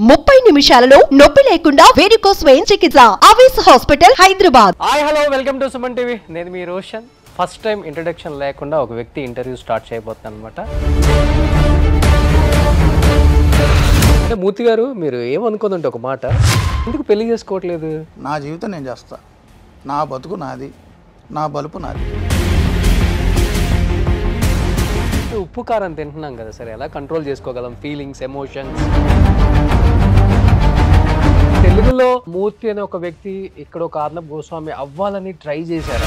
30 నిమిషాలలో నొప్పి లేకుండా వేడికోస్ వెయిన్ చికిత్స ఆవేశ hospital Hyderabad. Hi hello welcome to Suman TV. నేను మీ రోషన్. ఫస్ట్ టైం ఇంట్రడక్షన్ లేకుండా ఒక వ్యక్తి ఇంటర్వ్యూ స్టార్ట్ చేయబోతున్నాను అనమాట. అంటే మూర్తి గారు, మీరు ఏమనుకోదంటే ఒక మాట, ఎందుకు పెళ్లి చేసుకోవట్లేదు? నా జీవితం నేను చేస్తా, నా బతుకు నాది, నా బలుపు నాది. ఉప్పు కారం తింటున్నాం కదా సరే, ఎలా కంట్రోల్ చేసుకోగలం ఫీలింగ్స్, ఎమోషన్స్? తెలుగులో మూర్తి అనే ఒక వ్యక్తి ఇక్కడ ఒక ఆర్నబ్ గోస్వామి అవ్వాలని ట్రై చేశారు.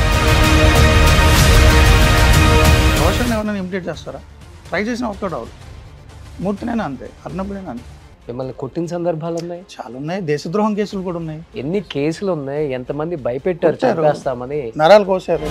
రోషన్ ఎవరైనా ఇమిటేట్ చేస్తారా? ట్రై చేసిన ఒక్కడు అవరు. మూర్తినైనా అంతే, అర్నబుడైనా అంతే. మిమ్మల్ని కొట్టిన సందర్భాలు ఉన్నాయి, చాలా ఉన్నాయి. దేశద్రోహం కేసులు కూడా ఉన్నాయి. ఎన్ని కేసులు ఉన్నాయి, ఎంతమంది భయపెట్టారు చంపేస్తామని, నరాలు కోసారు.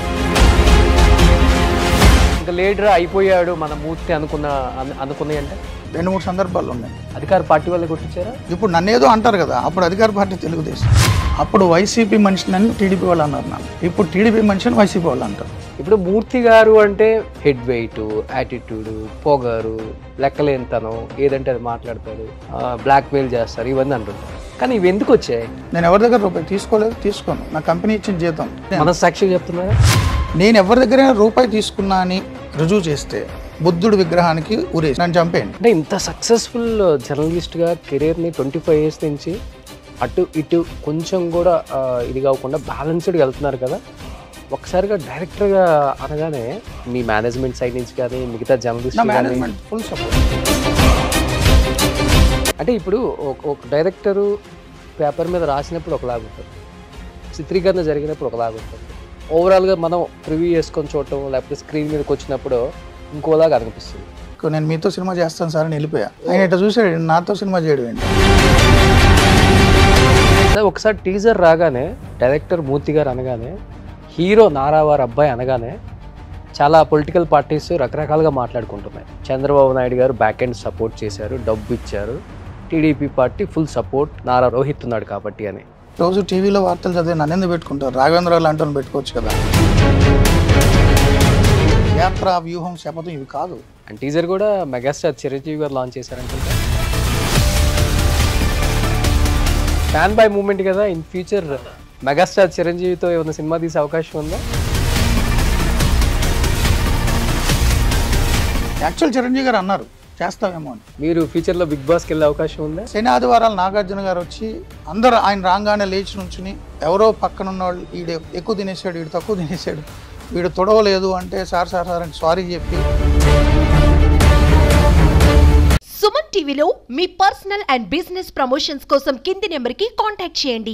ఇంకా లీడర్ అయిపోయాడు మన మూర్తి అనుకున్నాయి అంటే 2-3 సందర్భాలు ఉన్నాయి. అధికార పార్టీ వాళ్ళు కొట్టించారా? ఇప్పుడు నన్ను ఏదో అంటారు కదా, అప్పుడు అధికార పార్టీ తెలుగుదేశం, అప్పుడు వైసీపీ మనిషిని అని టీడీపీ వాళ్ళు అన్నారు నన్ను. ఇప్పుడు టీడీపీ మనిషిని వైసీపీ వాళ్ళు అంటారు. ఇప్పుడు మూర్తి గారు అంటే హెడ్ వెయిట్, యాటిట్యూడ్, పొగరు, లెక్కలేనితనం, ఏదంటే అది మాట్లాడతారు, బ్లాక్మెయిల్ చేస్తారు, ఇవన్నీ అంటుంటారు. కానీ ఇవి ఎందుకు వచ్చాయి? నేను ఎవరి దగ్గర రూపాయి తీసుకోలేదు, తీసుకోను. నా కంపెనీ ఇచ్చిన జీతం. మనస్సాక్షి చెప్తున్నారా? నేను ఎవరి దగ్గర రూపాయి తీసుకున్నా అని రుజువు చేస్తే బుద్ధుడి విగ్రహానికి ఉరేసి నన్ను చంపేయండి. అంటే ఇంత సక్సెస్ఫుల్ జర్నలిస్ట్గా కెరీర్ని 25 years నుంచి అటు ఇటు కొంచెం కూడా ఇది కాకుండా బ్యాలెన్స్డ్గా వెళ్తున్నారు కదా. ఒకసారిగా డైరెక్టర్గా అనగానే మీ మేనేజ్మెంట్ సైడ్ నుంచి కానీ మిగతా జర్నలిస్ట్ ఫుల్ సపోర్ట్. అంటే ఇప్పుడు ఒక డైరెక్టరు పేపర్ మీద రాసినప్పుడు ఒకలాగా ఉంటుంది, చిత్రీకరణ జరిగినప్పుడు ఒకలాగా ఉంటుంది, ఓవరాల్గా మనం రివ్యూ చేసుకొని చూడటం లేకపోతే స్క్రీన్ మీదకి వచ్చినప్పుడు ఇంకోలాగా అనిపిస్తుంది. నేను మీతో సినిమా చేస్తాను సార్ అని వెళ్ళిపోయా. ఆయన ఇట్లా చూసాడు, నాతో సినిమా చేయడం ఏంటి? ఒకసారి టీజర్ రాగానే డైరెక్టర్ మూర్తి గారు అనగానే, హీరో నారావారి అబ్బాయి అనగానే చాలా పొలిటికల్ పార్టీస్ రకరకాలుగా మాట్లాడుకుంటున్నాయి. చంద్రబాబు నాయుడు గారు బ్యాక్ ఎండ్ సపోర్ట్ చేశారు, డబ్బు ఇచ్చారు, TDP party full support, Nara Rohit ఉన్నాడు కాబట్టి అని. రోజు టీవీలో వార్తలు చదివి నన్ను ఎందుకు పెట్టుకుంటారు? రాఘవేంద్రరావు లాంటి వాళ్ళు పెట్టుకోవచ్చు కదా. యాత్ర, వ్యూహం, శపథం ఇవి కాదు. అండ్ టీజర్ కూడా మెగాస్టార్ చిరంజీవి గారు లాంచ్ చేశారంటుంటే ఫ్యాన్ బాయ్ మూమెంట్ కదా. ఇన్ ఫ్యూచర్ మెగాస్టార్ చిరంజీవితో ఏమైనా సినిమా తీసే అవకాశం ఉందా? యాక్చువల్ చిరంజీవి గారు అన్నారు చేస్తామేమో అని. మీరు ఫ్యూచర్లో బిగ్ బాస్కి వెళ్ళే అవకాశం ఉందా? శని ఆదివారాలు నాగార్జున గారు వచ్చి అందరూ ఆయన రాగానే లేచి నుంచుని ఎవరో పక్కన ఉన్న వాళ్ళు వీడు ఎక్కువ తినేసాడు, వీడు తక్కువ తినేసాడు, వీడు తొడవలేదు అంటే సార్ అని సారీ చెప్పి. సుమన్ టీవీలో మీ పర్సనల్ అండ్ బిజినెస్ ప్రమోషన్స్ కోసం కింది నెంబర్కి కాంటాక్ట్ చేయండి.